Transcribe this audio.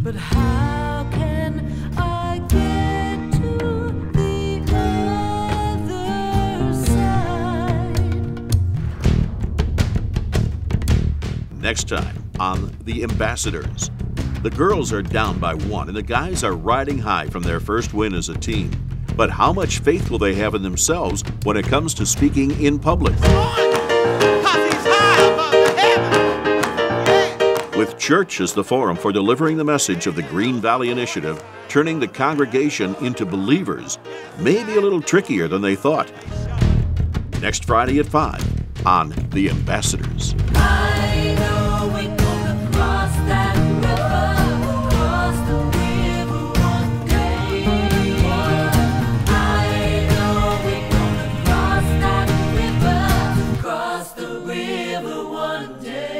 But how can I get to the other side? Next time on The Ambassadors. The girls are down by 1 and the guys are riding high from their first win as a team. But how much faith will they have in themselves when it comes to speaking in public? With church as the forum for delivering the message of the Green Valley Initiative, turning the congregation into believers may be a little trickier than they thought. Next Friday at 5 on The Ambassadors. I know we're gonna cross that river, cross the river one day. I know we're gonna cross that river, cross the river one day.